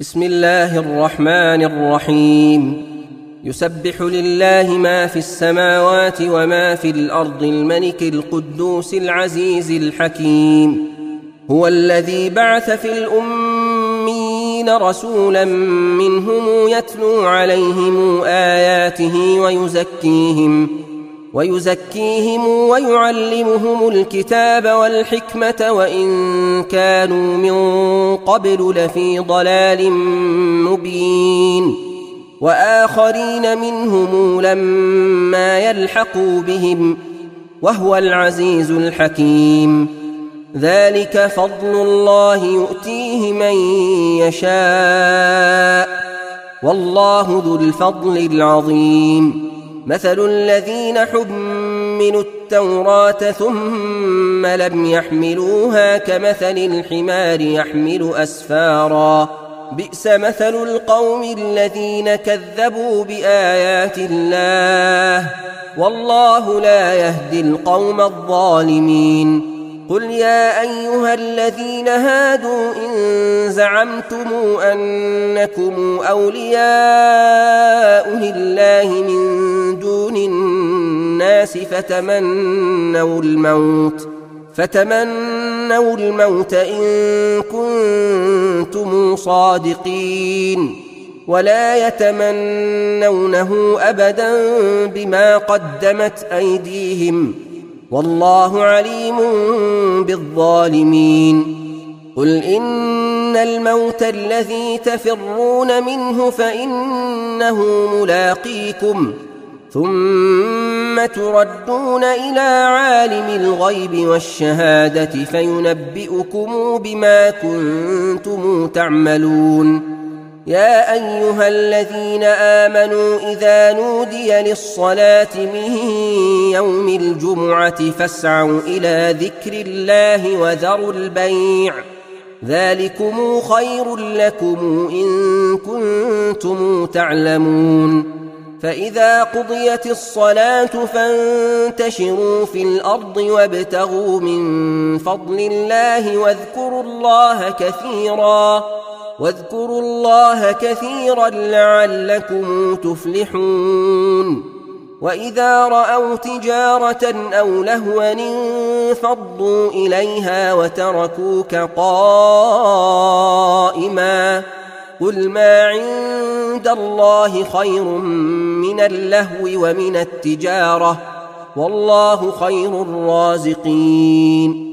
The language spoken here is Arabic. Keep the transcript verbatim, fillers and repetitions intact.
بسم الله الرحمن الرحيم. يسبح لله ما في السماوات وما في الأرض الملك القدوس العزيز الحكيم. هو الذي بعث في الأميين رسولا منهم يتلو عليهم آياته ويزكيهم ويزكيهم ويعلمهم الكتاب والحكمة وإن كانوا من قبل لفي ضلال مبين، وآخرين منهم لما يلحقوا بهم، وهو العزيز الحكيم. ذلك فضل الله يؤتيه من يشاء، والله ذو الفضل العظيم. مثل الذين حملوا التوراة ثم لم يحملوها كمثل الحمار يحمل أسفارا، بئس مثل القوم الذين كذبوا بآيات الله، والله لا يهدي القوم الظالمين. قل يا أيها الذين هادوا إن زعمتم أنكم أولياء لله من دون الناس فتمنوا الموت فتمنوا الموت إن كنتم صادقين، ولا يتمنونه أبدا بما قدمت أيديهم، والله عليم بالظالمين. قل إن الموت الذي تفرون منه فإنه ملاقيكم، ثم تردون إلى عالم الغيب والشهادة فينبئكم بما كنتم تعملون. يا أيها الذين آمنوا إذا نودي للصلاة من يوم الجمعة فاسعوا إلى ذكر الله وذروا البيع، ذلكم خير لكم إن كنتم تعلمون. فإذا قضيت الصلاة فانتشروا في الأرض وابتغوا من فضل الله واذكروا الله كثيرا واذكروا الله كثيرا لعلكم تفلحون. وإذا رأوا تجارة أو لهوا انفضوا إليها وتركوك قائما، قل ما عند الله خير من اللهو ومن التجارة، والله خير الرازقين.